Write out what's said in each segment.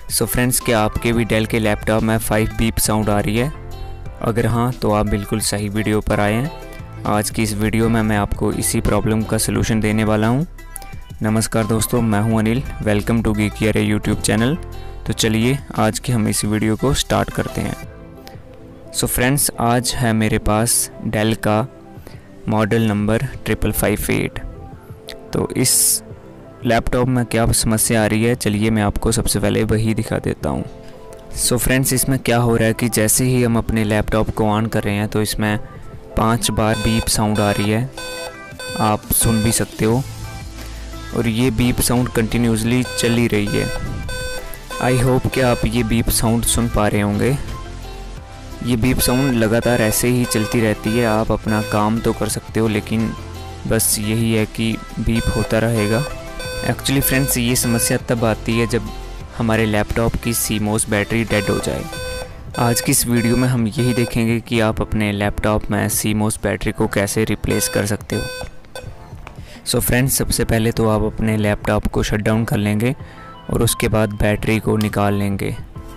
So friends, क्या आपके भी डेल के लैपटॉप में 5 बीप साउंड आ रही है? अगर हाँ तो आप बिल्कुल सही वीडियो पर आए हैं। आज की इस वीडियो में मैं आपको इसी प्रॉब्लम का सलूशन देने वाला हूँ। नमस्कार दोस्तों, मैं हूँ Anil. Welcome to Geekier YouTube channel. तो चलिए आज की हम इस वीडियो को स्टार्ट करते हैं। सो फ्रेंड्स, आज है मेरे पास डेल का मॉडल नंबर 5558। तो इस लैपटॉप में क्या समस्या आ रही है, चलिए मैं आपको सबसे पहले वही दिखा देता हूँ। सो फ्रेंड्स, इसमें क्या हो रहा है कि जैसे ही हम अपने लैपटॉप को ऑन कर रहे हैं तो इसमें 5 बार बीप साउंड आ रही है। आप सुन भी सकते हो और ये बीप साउंड कंटिन्यूसली चल ही रही है। आई होप कि आप ये बीप साउंड सुन पा रहे होंगे। ये बीप साउंड लगातार ऐसे ही चलती रहती है। आप अपना काम तो कर सकते हो लेकिन बस यही है कि बीप होता रहेगा। एक्चुअली फ्रेंड्स, ये समस्या तब आती है जब हमारे लैपटॉप की CMOS बैटरी डेड हो जाए। आज की इस वीडियो में हम यही देखेंगे कि आप अपने लैपटॉप में CMOS बैटरी को कैसे रिप्लेस कर सकते हो। सो फ्रेंड्स, सबसे पहले तो आप अपने लैपटॉप को शट डाउन कर लेंगे और उसके बाद बैटरी को निकाल लेंगे।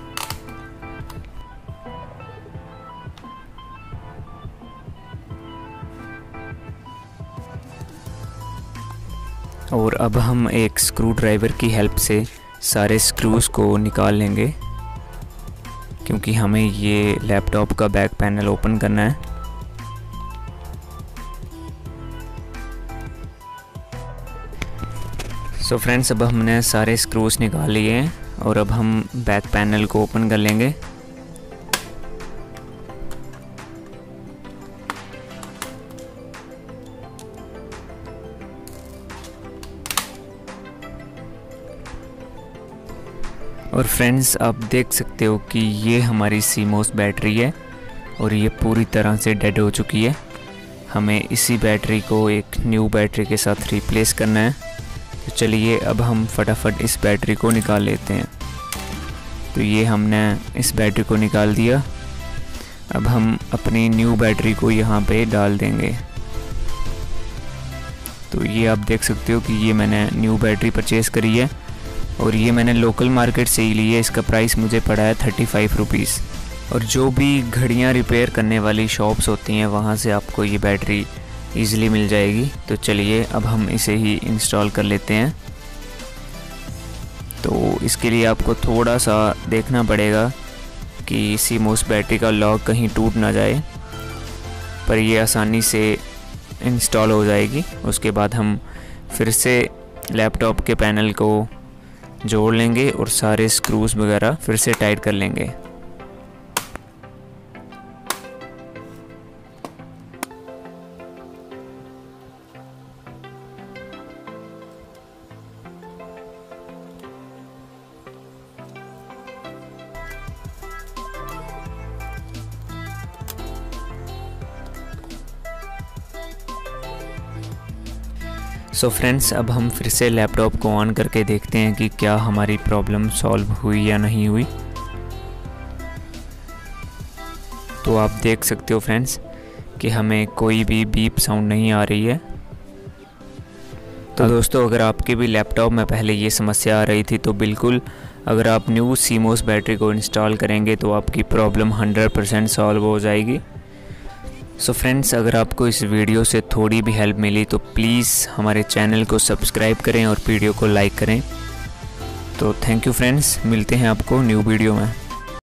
और अब हम एक स्क्रू ड्राइवर की हेल्प से सारे स्क्रूज़ को निकाल लेंगे, क्योंकि हमें ये लैपटॉप का बैक पैनल ओपन करना है। सो फ्रेंड्स, अब हमने सारे स्क्रूज़ निकाल लिए हैं और अब हम बैक पैनल को ओपन कर लेंगे। और फ्रेंड्स, आप देख सकते हो कि ये हमारी CMOS बैटरी है और ये पूरी तरह से डेड हो चुकी है। हमें इसी बैटरी को एक न्यू बैटरी के साथ रिप्लेस करना है। तो चलिए अब हम फटाफट इस बैटरी को निकाल लेते हैं। तो ये हमने इस बैटरी को निकाल दिया। अब हम अपनी न्यू बैटरी को यहाँ पे डाल देंगे। तो ये आप देख सकते हो कि ये मैंने न्यू बैटरी परचेज़ करी है और ये मैंने लोकल मार्केट से ही ली है। इसका प्राइस मुझे पड़ा है 35 रुपीज़। और जो भी घड़ियाँ रिपेयर करने वाली शॉप्स होती हैं वहाँ से आपको ये बैटरी ईज़िली मिल जाएगी। तो चलिए अब हम इसे ही इंस्टॉल कर लेते हैं। तो इसके लिए आपको थोड़ा सा देखना पड़ेगा कि CMOS बैटरी का लॉक कहीं टूट ना जाए, पर ये आसानी से इंस्टॉल हो जाएगी। उसके बाद हम फिर से लैपटॉप के पैनल को जोड़ लेंगे और सारे स्क्रूज वगैरह फिर से टाइट कर लेंगे। सो फ्रेंड्स, अब हम फिर से लैपटॉप को ऑन करके देखते हैं कि क्या हमारी प्रॉब्लम सॉल्व हुई या नहीं हुई। तो आप देख सकते हो फ्रेंड्स कि हमें कोई भी बीप साउंड नहीं आ रही है। तो दोस्तों, अगर आपके भी लैपटॉप में पहले ये समस्या आ रही थी तो बिल्कुल अगर आप न्यू CMOS बैटरी को इंस्टॉल करेंगे तो आपकी प्रॉब्लम 100% सॉल्व हो जाएगी। सो फ्रेंड्स, अगर आपको इस वीडियो से थोड़ी भी हेल्प मिली तो प्लीज़ हमारे चैनल को सब्सक्राइब करें और वीडियो को लाइक करें। तो थैंक यू फ्रेंड्स, मिलते हैं आपको न्यू वीडियो में।